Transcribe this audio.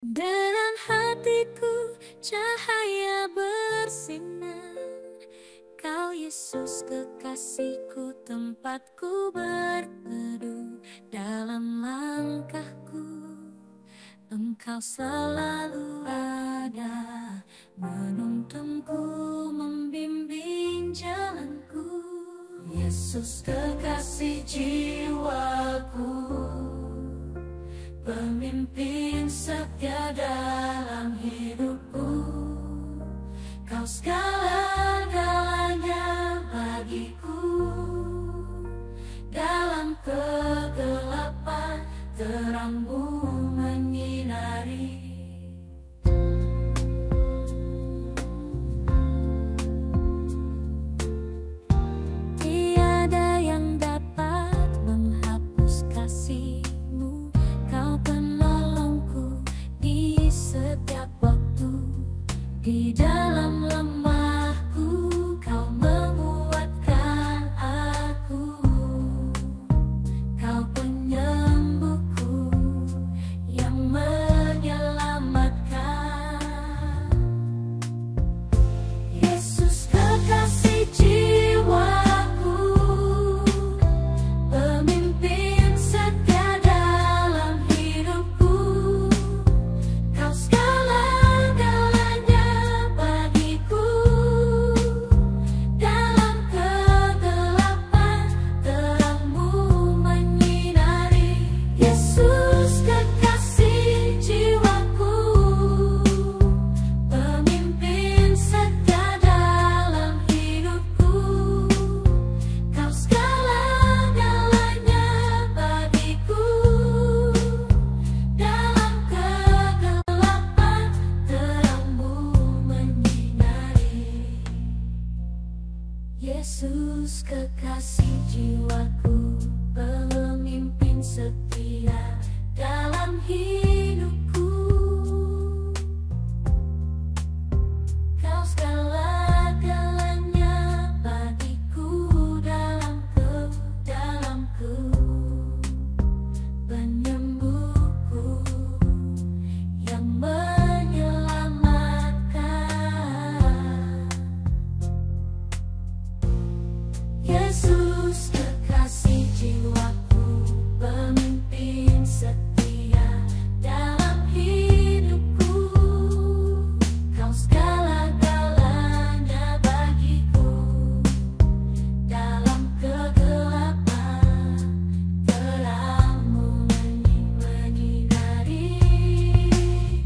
Dengan hatiku cahaya bersinar, Kau Yesus kekasihku, tempatku berteduh. Dalam langkahku Engkau selalu ada, menuntunku, membimbing jalanku. Yesus kekasih jiwaku, pemimpin setia dalam hidupku. Kau segala-galanya bagiku. Dalam kegelapan terangmu menyinari. Tiada yang dapat menghapus kasih-Mu. Kau penolongku di setiap waktu. Di dalam lemahku Kau menguatkan aku. Kau penyembuhku yang menyelamatkan. Yesus kekasih jiwaku, pemimpin setia dalam hidupku. Kau segala-galanya bagiku. Dalam kegelapan terangmu menyinari. Yesus kekasih jiwaku, pemimpin setia dalam hidupku. Kau segala-galanya bagiku. Dalam kegelapan terangmu menyinari. Yesus kekasih jiwaku, pemimpin setia dalam hidupku. Kau segala-galanya bagiku. Dalamku, penyembuhku yang